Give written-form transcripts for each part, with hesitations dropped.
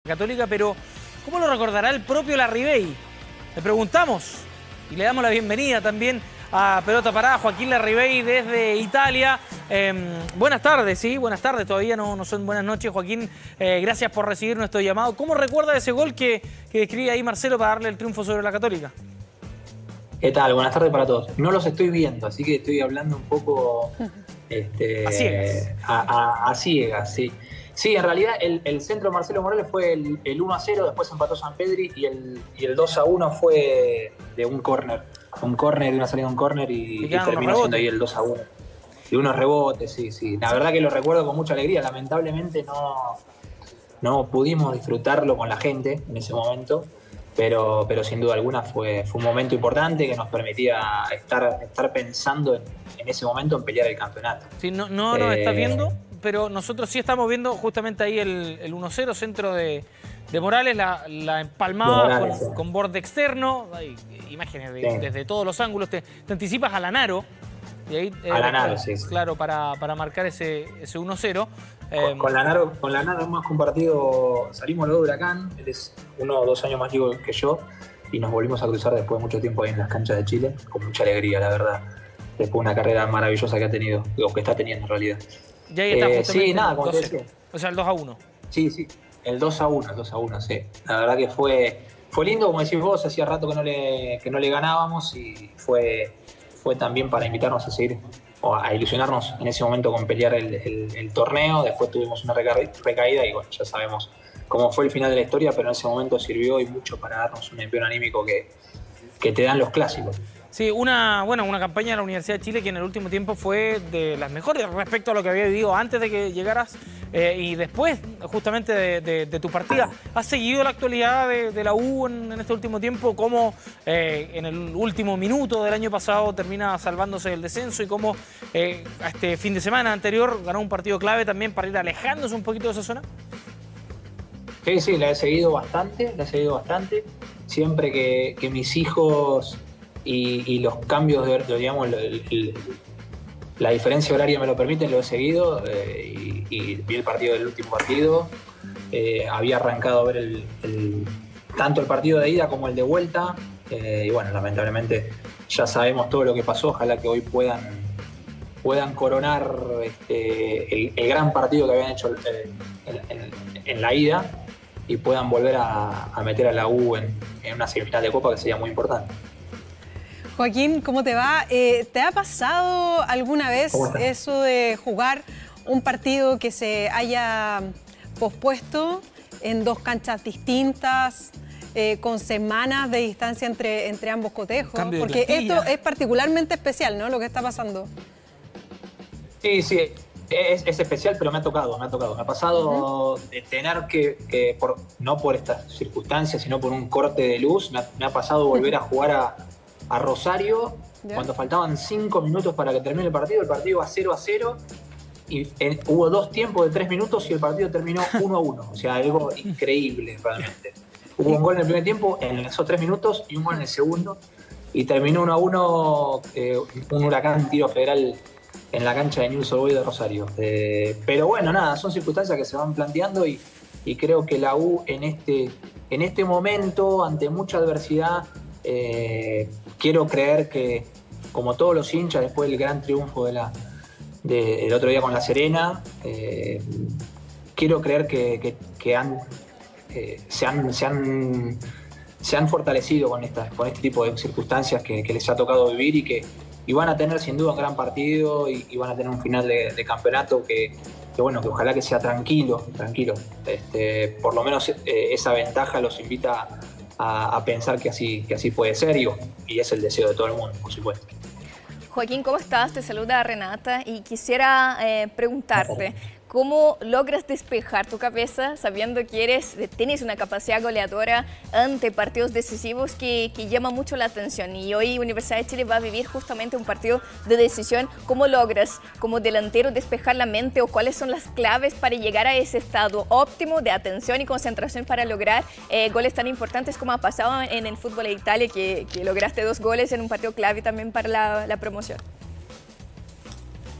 Católica, pero ¿cómo lo recordará el propio Larribey? Le preguntamos y le damos la bienvenida también a Pelota Parada, Joaquín Larribey desde Italia. Buenas tardes, sí, buenas tardes, todavía no son buenas noches, Joaquín. Gracias por recibir nuestro llamado. ¿Cómo recuerda ese gol que describe ahí Marcelo para darle el triunfo sobre la Católica? ¿Qué tal? Buenas tardes para todos. No los estoy viendo, así que estoy hablando un poco a ciegas. A ciegas, sí. Sí, en realidad el centro de Marcelo Morales fue el 1-0, después empató Sampedri y el 2-1 fue de un córner. Un córner, de una salida de un córner y terminó siendo ahí el 2-1. Y unos rebotes, sí. La verdad que lo recuerdo con mucha alegría. Lamentablemente no pudimos disfrutarlo con la gente en ese momento. Pero sin duda alguna fue un momento importante que nos permitía estar pensando en ese momento en pelear el campeonato. Sí, no nos está viendo, pero nosotros sí estamos viendo justamente ahí el 1-0, centro de Morales, la empalmada con borde externo, hay imágenes desde todos los ángulos, te anticipas a Lanaro. Y ahí, sí. Claro, para marcar ese 1-0. Con Lanaro hemos compartido, salimos luego de Huracán, él es 1 o 2 años más chico que yo, y nos volvimos a cruzar después de mucho tiempo ahí en las canchas de Chile, con mucha alegría, la verdad. Después de una carrera maravillosa que ha tenido, o que está teniendo en realidad. Y ahí está justamente sí, nada, como te decía. O sea, el 2-1. Sí, el 2-1, sí. La verdad que fue lindo, como decís vos, hacía rato que no le ganábamos y fue también para invitarnos a seguir o a ilusionarnos en ese momento con pelear el torneo. Después tuvimos una recaída y bueno, ya sabemos cómo fue el final de la historia, pero en ese momento sirvió y mucho para darnos un empleo anímico que te dan los clásicos. Sí, una campaña de la Universidad de Chile que en el último tiempo fue de las mejores respecto a lo que había vivido antes de que llegaras y después justamente de tu partida. ¿Has seguido la actualidad de la U en este último tiempo? ¿Cómo en el último minuto del año pasado termina salvándose del descenso y cómo este fin de semana anterior ganó un partido clave también para ir alejándose un poquito de esa zona? Sí, la he seguido bastante. Siempre que mis hijos y los cambios digamos, la diferencia horaria me lo permiten, lo he seguido y vi el partido del último partido. Había arrancado a ver tanto el partido de ida como el de vuelta y bueno, lamentablemente ya sabemos todo lo que pasó. Ojalá que hoy puedan coronar el gran partido que habían hecho en la ida y puedan volver a meter a la U en una semifinal de Copa, que sería muy importante. Joaquín, ¿cómo te va? ¿Te ha pasado alguna vez eso de jugar un partido que se haya pospuesto en dos canchas distintas, con semamas de distancia entre ambos cotejos? Porque esto es particularmente especial, ¿no? Lo que está pasando. Sí, es especial, pero me ha tocado. Me ha pasado de tener que no por estas circunstancias, sino por un corte de luz, me ha pasado volver a jugar a Rosario, cuando faltaban 5 minutos para que termine el partido iba 0-0 y hubo 2 tiempos de 3 minutos y el partido terminó 1-1, o sea, algo increíble realmente. Hubo un gol en el primer tiempo, en esos 3 minutos, y un gol en el segundo, y terminó 1-1, un Huracán tiro federal en la cancha de Newell's Old Boys de Rosario. Pero bueno, nada, son circunstancias que se van planteando y creo que la U en este momento, ante mucha adversidad, quiero creer que, como todos los hinchas, después del gran triunfo del otro día con La Serena, quiero creer que se han fortalecido con este tipo de circunstancias que les ha tocado vivir y van a tener sin duda un gran partido y van a tener un final de campeonato que ojalá que sea tranquilo. Por lo menos esa ventaja los invita a pensar que así puede ser y es el deseo de todo el mundo, por supuesto. Joaquín, ¿cómo estás? Te saluda Renata y quisiera preguntarte, ¿cómo logras despejar tu cabeza sabiendo que tienes una capacidad goleadora ante partidos decisivos que llama mucho la atención? Y hoy Universidad de Chile va a vivir justamente un partido de decisión. ¿Cómo logras como delantero despejar la mente o cuáles son las claves para llegar a ese estado óptimo de atención y concentración para lograr goles tan importantes como ha pasado en el fútbol de Italia, que lograste 2 goles en un partido clave también para la promoción?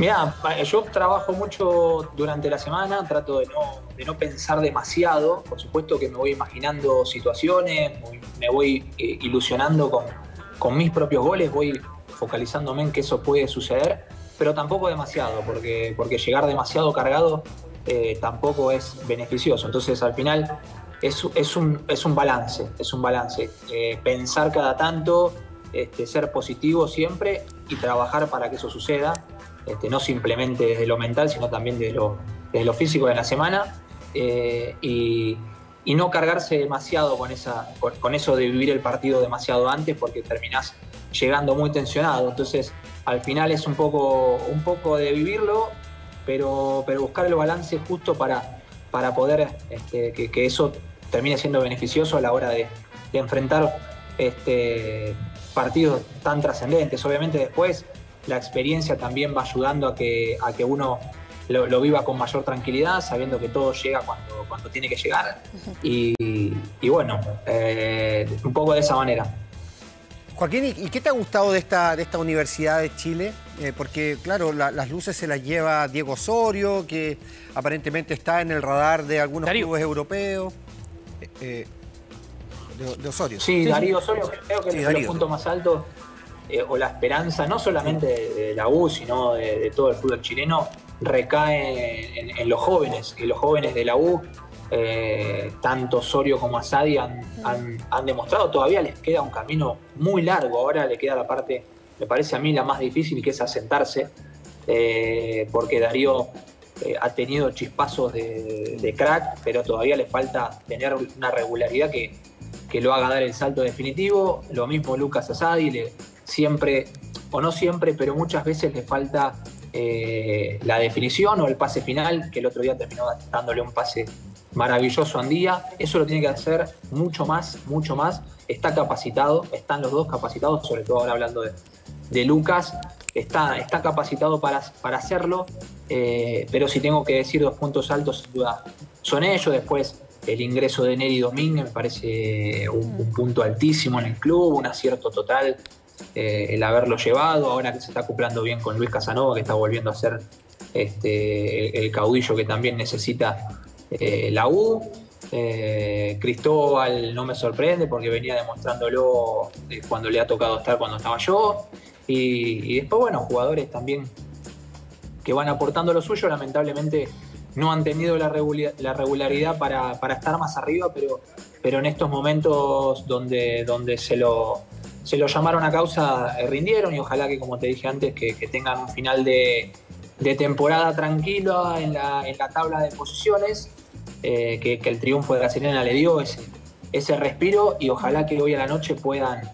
Mirá, yo trabajo mucho durante la semana, trato de no pensar demasiado. Por supuesto que me voy imaginando situaciones, me voy ilusionando con mis propios goles, voy focalizándome en que eso puede suceder, pero tampoco demasiado, porque llegar demasiado cargado tampoco es beneficioso. Entonces, al final, es un balance, pensar cada tanto, ser positivo siempre y trabajar para que eso suceda. No simplemente desde lo mental, sino también desde lo físico de la semana, y no cargarse demasiado con eso de vivir el partido demasiado antes, porque terminás llegando muy tensionado. Entonces, al final es un poco de vivirlo, pero buscar el balance justo para poder que eso termine siendo beneficioso a la hora de enfrentar partidos tan trascendentes. Obviamente después la experiencia también va ayudando a que uno lo viva con mayor tranquilidad, sabiendo que todo llega cuando tiene que llegar. Y bueno, un poco de esa manera. Joaquín, ¿y qué te ha gustado de esta Universidad de Chile? Porque, claro, las luces se las lleva Diego Osorio, que aparentemente está en el radar de algunos clubes europeos. De Osorio. Sí, Darío Osorio, creo que es el punto más alto. O la esperanza, no solamente de la U, sino de todo el fútbol chileno, recae en los jóvenes. Que los jóvenes de la U, tanto Osorio como Asadi, han demostrado. Todavía les queda un camino muy largo. Ahora le queda la parte, me parece a mí, la más difícil, que es asentarse, porque Darío ha tenido chispazos de crack, pero todavía le falta tener una regularidad que lo haga dar el salto definitivo. Lo mismo Lucas Asadi, siempre, o no siempre, pero muchas veces le falta la definición o el pase final, que el otro día terminó dándole un pase maravilloso a Andía. Eso lo tiene que hacer mucho más. Está capacitado, están los dos capacitados, sobre todo ahora hablando de Lucas, está capacitado para hacerlo, pero si tengo que decir 2 puntos altos, sin duda son ellos. Después, el ingreso de Neri Domínguez me parece un punto altísimo en el club, un acierto total. El haberlo llevado, ahora que se está acoplando bien con Luis Casanova, que está volviendo a ser el caudillo que también necesita la U. Cristóbal no me sorprende porque venía demostrándolo cuando le ha tocado estar cuando estaba yo. Y después, bueno, jugadores también que van aportando lo suyo. Lamentablemente no han tenido la regularidad para estar más arriba, pero en estos momentos donde se lo llamaron a causa, rindieron, y ojalá que, como te dije antes, que tengan un final de temporada tranquilo en la tabla de posiciones, que el triunfo de La Serena le dio ese respiro, y ojalá que hoy a la noche puedan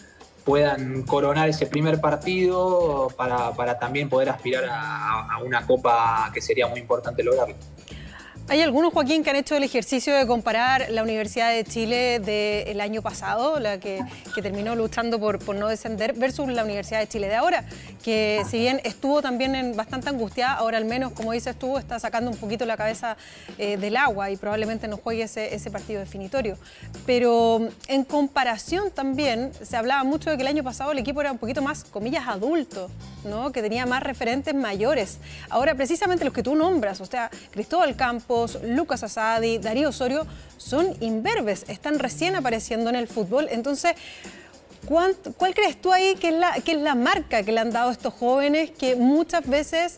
coronar ese primer partido para también poder aspirar a una copa que sería muy importante lograrlo. Hay algunos, Joaquín, que han hecho el ejercicio de comparar la Universidad de Chile del año pasado, la que terminó luchando por no descender, versus la Universidad de Chile de ahora, que si bien estuvo también bastante angustiada, ahora al menos, como dices tú, está sacando un poquito la cabeza del agua y probablemente no juegue ese partido definitorio. Pero en comparación también, se hablaba mucho de que el año pasado el equipo era un poquito más, comillas, adulto, ¿no? Que tenía más referentes mayores. Ahora, precisamente los que tú nombras, o sea, Cristóbal Campos, Lucas Asadi, Darío Osorio, son imberbes, están recién apareciendo en el fútbol. Entonces, ¿cuál crees tú ahí que es la marca que le han dado a estos jóvenes que muchas veces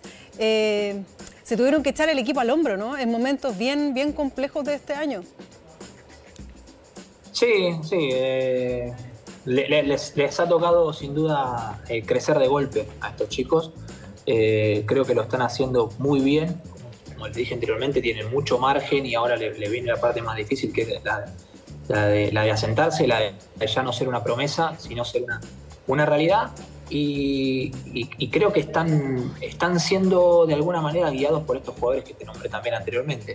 se tuvieron que echar el equipo al hombro, ¿no? En momentos bien complejos de este año? Sí. Les ha tocado sin duda crecer de golpe a estos chicos. Creo que lo están haciendo muy bien. Como les dije anteriormente, tienen mucho margen, y ahora le viene la parte más difícil, que es la de asentarse, la de ya no ser una promesa, sino ser una realidad. Y creo que están siendo de alguna manera guiados por estos jugadores que te nombré también anteriormente.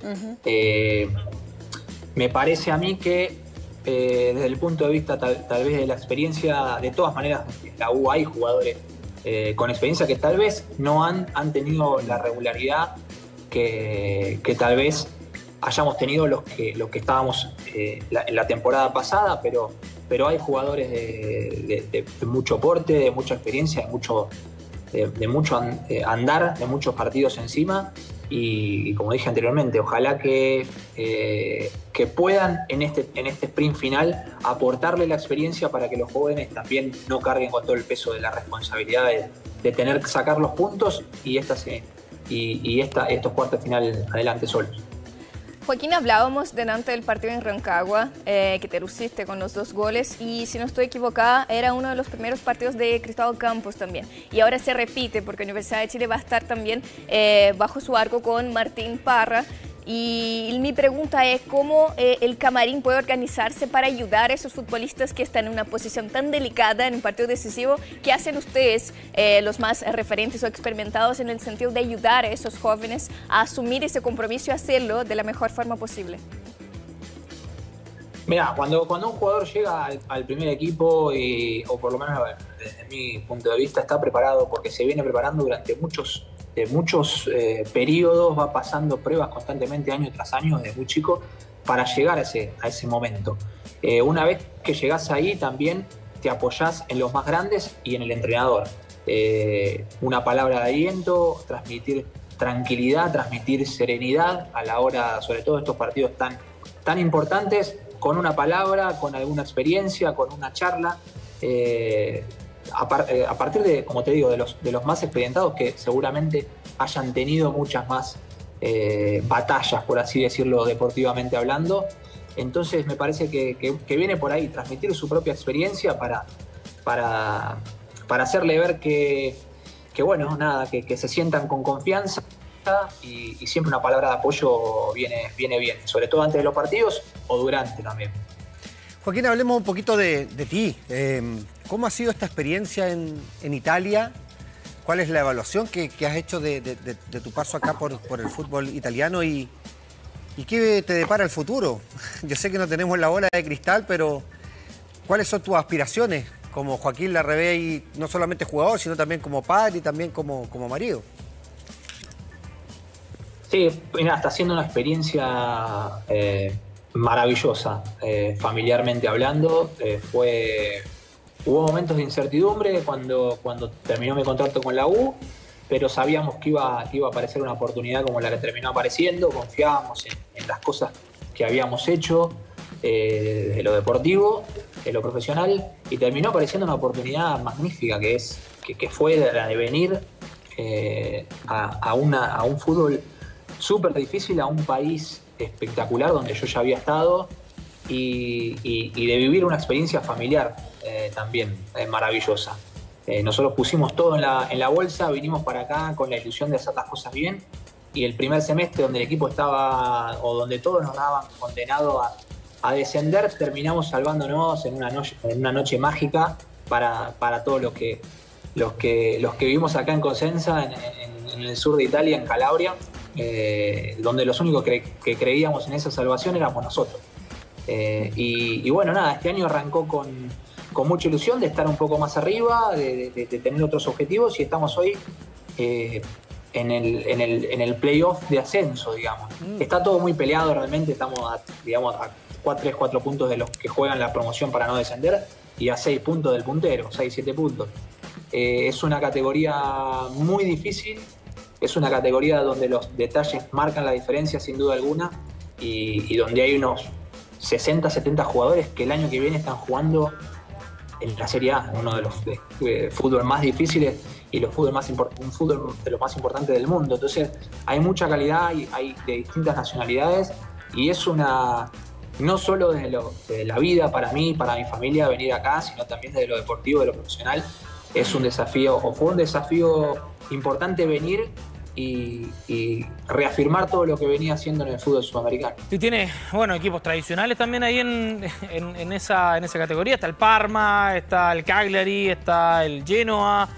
Me parece a mí que desde el punto de vista tal vez de la experiencia, de todas maneras en la U hay jugadores con experiencia que tal vez no han tenido la regularidad que tal vez hayamos tenido los que estábamos en la temporada pasada, pero hay jugadores de mucho porte, de mucha experiencia, de mucho andar, de muchos partidos encima. Y como dije anteriormente, ojalá que puedan en este sprint final aportarle la experiencia para que los jóvenes también no carguen con todo el peso de la responsabilidad de tener que sacar los puntos y estos cuartos de final adelante solos. Joaquín, hablábamos delante del partido en Rancagua, que te luciste con los 2 goles y si no estoy equivocada era uno de los primeros partidos de Cristóbal Campos también. Y ahora se repite porque Universidad de Chile va a estar también bajo su arco con Martín Parra. Y mi pregunta es cómo el camarín puede organizarse para ayudar a esos futbolistas que están en una posición tan delicada en un partido decisivo. ¿Qué hacen ustedes, los más referentes o experimentados, en el sentido de ayudar a esos jóvenes a asumir ese compromiso y hacerlo de la mejor forma posible? Mira, cuando un jugador llega al primer equipo, o por lo menos desde mi punto de vista, está preparado porque se viene preparando durante muchos periodos, va pasando pruebas constantemente año tras año desde muy chico para llegar a ese momento. Una vez que llegás ahí también te apoyás en los más grandes y en el entrenador. Una palabra de aliento, transmitir tranquilidad, transmitir serenidad a la hora, sobre todo estos partidos tan importantes, con una palabra, con alguna experiencia, con una charla. A partir de, como te digo, de los más experimentados que seguramente hayan tenido muchas más batallas, por así decirlo, deportivamente hablando. Entonces me parece que viene por ahí, transmitir su propia experiencia para hacerle ver que bueno, nada, que se sientan con confianza y siempre una palabra de apoyo viene bien, sobre todo antes de los partidos o durante también. Joaquín, hablemos un poquito de ti. ¿Cómo ha sido esta experiencia en Italia? ¿Cuál es la evaluación que has hecho de tu paso acá por el fútbol italiano? ¿Y qué te depara el futuro? Yo sé que no tenemos la bola de cristal, pero ¿cuáles son tus aspiraciones como Joaquín Larrabey, no solamente jugador, sino también como padre y también como marido? Sí, mira, está siendo una experiencia maravillosa, familiarmente hablando. Hubo momentos de incertidumbre cuando terminó mi contrato con la U, pero sabíamos que iba a aparecer una oportunidad como la que terminó apareciendo. Confiábamos en las cosas que habíamos hecho desde lo deportivo, de lo profesional, y terminó apareciendo una oportunidad magnífica que fue la de venir a un fútbol súper difícil, a un país espectacular donde yo ya había estado y de vivir una experiencia familiar también maravillosa. Nosotros pusimos todo en la bolsa, vinimos para acá con la ilusión de hacer las cosas bien, y el primer semestre donde el equipo estaba, o donde todos nos daban condenado a descender, terminamos salvándonos en una noche mágica para todos los que vivimos acá en Cosenza, en el sur de Italia, en Calabria, donde los únicos que creíamos en esa salvación éramos nosotros. Y bueno, nada, este año arrancó con mucha ilusión de estar un poco más arriba, de tener otros objetivos, y estamos hoy en el playoff de ascenso, digamos. Está todo muy peleado realmente, estamos a 3-4 puntos de los que juegan la promoción para no descender y a 6 puntos del puntero, 6-7 puntos. Es una categoría muy difícil, es una categoría donde los detalles marcan la diferencia sin duda alguna, y donde hay unos 60-70 jugadores que el año que viene están jugando en la Serie A, uno de los fútbol más difíciles y un fútbol de los más importantes del mundo. Entonces hay mucha calidad, hay de distintas nacionalidades, y es no solo de la vida para mí, para mi familia venir acá, sino también de lo deportivo, de lo profesional. Es un desafío, o fue un desafío importante venir y reafirmar todo lo que venía haciendo en el fútbol sudamericano. Y tiene, bueno, equipos tradicionales también ahí en esa categoría. Está el Parma, está el Cagliari, está el Genoa,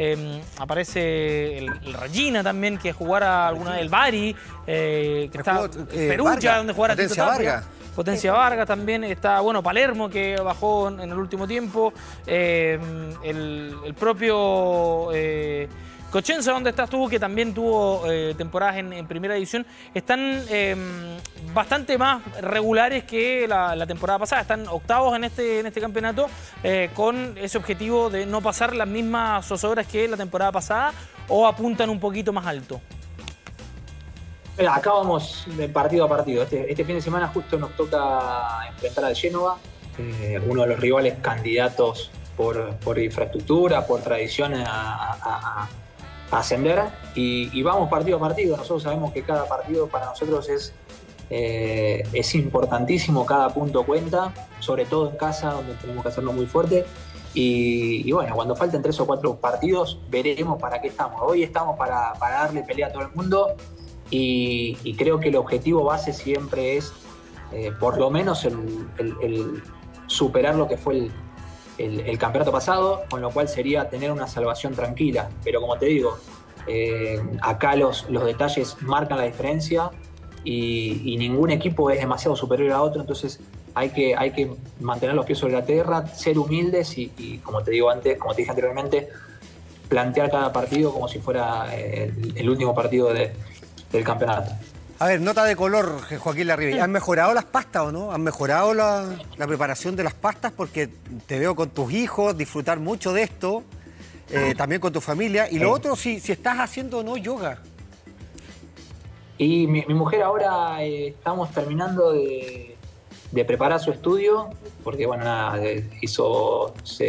aparece el Regina también, que jugara alguna del Bari, que está Perugia, donde jugara Potencia Vargas. Potencia Vargas también, está, bueno, Palermo, que bajó en el último tiempo, el propio... Cosenza, donde estás tú, que también tuvo temporadas en primera división, están bastante más regulares que la temporada pasada. Están octavos en este campeonato con ese objetivo de no pasar las mismas zozobras que la temporada pasada, o apuntan un poquito más alto. Mira, acá vamos de partido a partido. Este fin de semana justo nos toca enfrentar al Génova, uno de los rivales candidatos por infraestructura, por tradición a ascender, y vamos partido a partido. Nosotros sabemos que cada partido para nosotros es importantísimo, cada punto cuenta, sobre todo en casa, donde tenemos que hacerlo muy fuerte. Y bueno, cuando falten 3 o 4 partidos, veremos para qué estamos. Hoy estamos para darle pelea a todo el mundo, y creo que el objetivo base siempre es por lo menos el superar lo que fue el campeonato pasado, con lo cual sería tener una salvación tranquila. Pero como te digo, acá los detalles marcan la diferencia, y ningún equipo es demasiado superior a otro, entonces hay que mantener los pies sobre la tierra, ser humildes y como te dije anteriormente, plantear cada partido como si fuera el último partido del campeonato. A ver, nota de color, Joaquín Larribey. ¿Han mejorado las pastas o no? ¿Han mejorado la preparación de las pastas? Porque te veo con tus hijos disfrutar mucho de esto, también con tu familia. Y lo otro, si estás haciendo o no yoga. Y mi mujer ahora estamos terminando de preparar su estudio, porque bueno, nada, hizo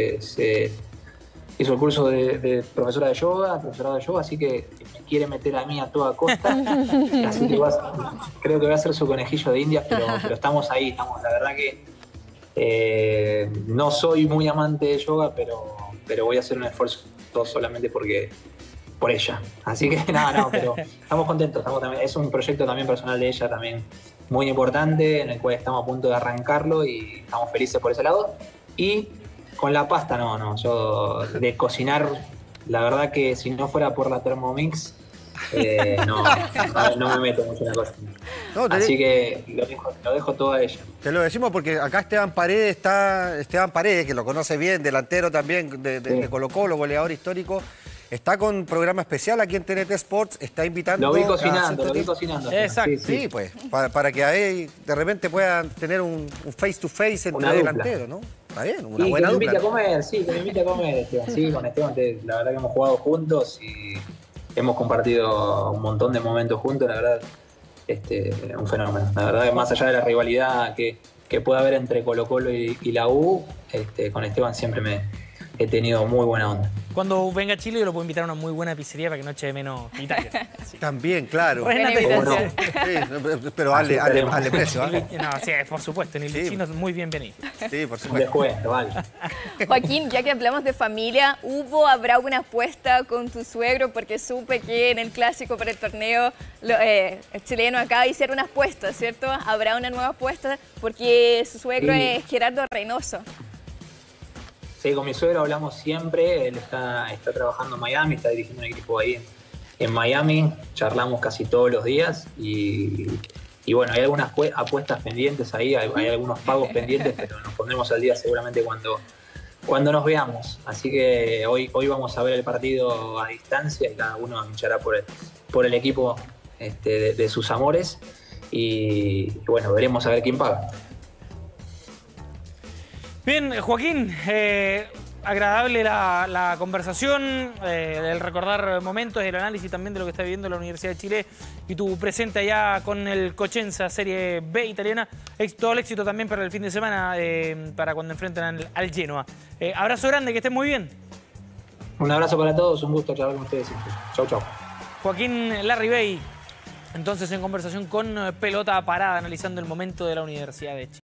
el curso de profesora de yoga, profesorado de yoga, así que me quiere meter a mí a toda costa. Así que creo que va a ser su conejillo de Indias, pero estamos ahí, la verdad que no soy muy amante de yoga, pero voy a hacer un esfuerzo solamente por ella. Así que nada, pero estamos contentos. Es un proyecto también personal de ella, también muy importante, en el cual estamos a punto de arrancarlo y estamos felices por ese lado. Y con la pasta, yo de cocinar, la verdad que si no fuera por la Thermomix, no me meto mucho en la cocina. Así que lo dejo todo a ella. Te lo decimos porque acá Esteban Paredes, que lo conoce bien, delantero también de Colo-Colo, goleador histórico. Está con programa especial aquí en TNT Sports, está invitando... Lo vi cocinando. Exacto. Sí, pues, para que ahí de repente puedan tener un face-to-face entre delanteros, ¿no? Está bien, una buena dupla. Que me invite a comer, Esteban. Sí, con Esteban, la verdad que hemos jugado juntos y hemos compartido un montón de momentos juntos, la verdad, un fenómeno. La verdad que más allá de la rivalidad que pueda haber entre Colo-Colo y la U, con Esteban siempre he tenido muy buena onda. Cuando venga a Chile yo lo puedo invitar a una muy buena pizzería para que no eche de menos Italia. Sí. También, claro. No. Sí, pero hazle precio. No, sí, por supuesto, en el chino es muy bienvenido. Sí, por supuesto. Después, vale. Joaquín, ya que hablamos de familia, ¿habrá una apuesta con tu suegro? Porque supe que en el clásico para el torneo el chileno acaba de hacer una apuesta, ¿cierto? ¿Habrá una nueva apuesta? Porque su suegro es Gerardo Reynoso. Sí, con mi suegro hablamos siempre, él está trabajando en Miami, está dirigiendo un equipo ahí en Miami, charlamos casi todos los días y bueno, hay algunas apuestas pendientes ahí, hay algunos pagos pendientes, pero nos pondremos al día seguramente cuando nos veamos. Así que hoy vamos a ver el partido a distancia y cada uno hinchará por el equipo de sus amores y bueno, veremos a ver quién paga. Bien, Joaquín, agradable la conversación, el recordar momentos, el análisis también de lo que está viviendo la Universidad de Chile y tu presente allá con el Cosenza Serie B italiana. Todo el éxito también para el fin de semana, para cuando enfrentan al Genoa. Abrazo grande, que estén muy bien. Un abrazo para todos, un gusto charlar con ustedes. Chau, chau. Joaquín Larribey, entonces en conversación con Pelota Parada, analizando el momento de la Universidad de Chile.